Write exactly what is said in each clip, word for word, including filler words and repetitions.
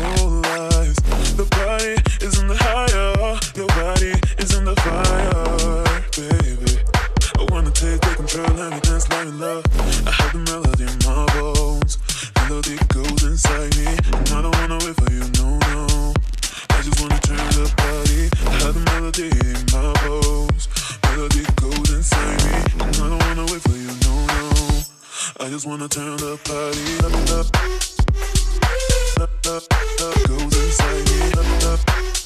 whole lives. The party is in the higher, your body is in the fire, baby. I wanna take the control and we dance like love. I have the melody in my bones, melody goes inside me, and I don't wanna wait for you, no, no. I just wanna turn the party. I have the melody in my bones, melody goes inside me, and I don't wanna wait for you, no, no. I just wanna turn the party up, up, up, up, up, goes inside me, up, up.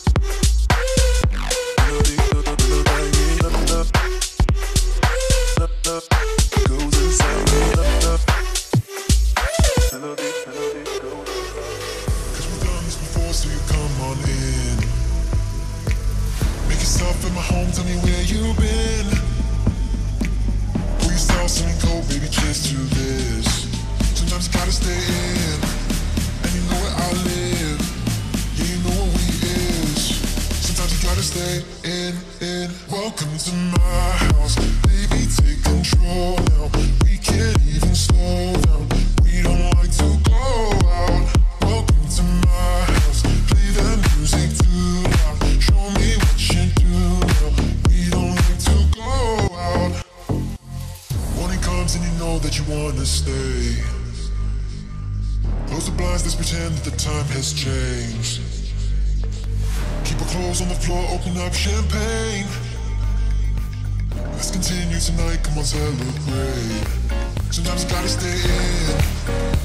Melody goes inside me, up, up, up, up, goes inside me, up, up. Melody, melody goes. 'Cause we've done this before, so you come on in. Make yourself at my home, tell me where you've been. Pour yourself something cold, baby, cheers to this. Sometimes you gotta stay in, and you know where I live. Yeah, you know where we is. Sometimes you gotta stay in, in. Welcome to my house, baby, take control now. We can't even slow down, we don't like to go out. Welcome to my house, play the music too loud. Show me what you do now, we don't like to go out. Morning comes and you know that you wanna stay. Close the blinds, let's pretend that the time has changed. Keep our clothes on the floor, open up champagne. Let's continue tonight, come on, celebrate. Sometimes you gotta stay in.